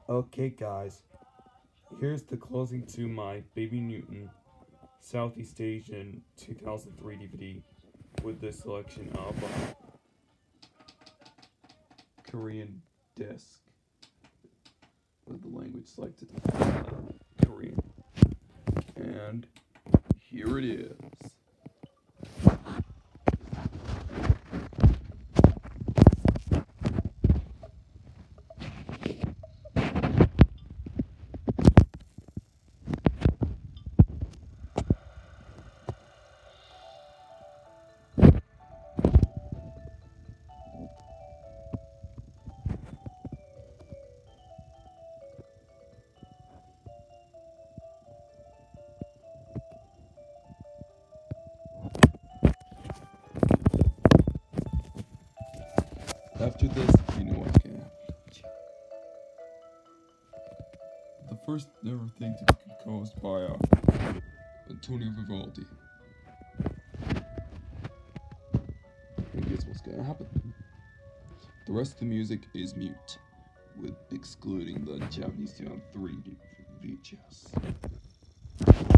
Okay guys, here's the closing to my Baby Newton Southeast Asian 2003 DVD with the selection of Korean disc with the language selected Korean. And here it is. After this, you know what's gonna happen. The first ever thing to be composed by Antonio Vivaldi. And guess what's gonna happen? The rest of the music is mute, with excluding the Japanese 2003 VHS.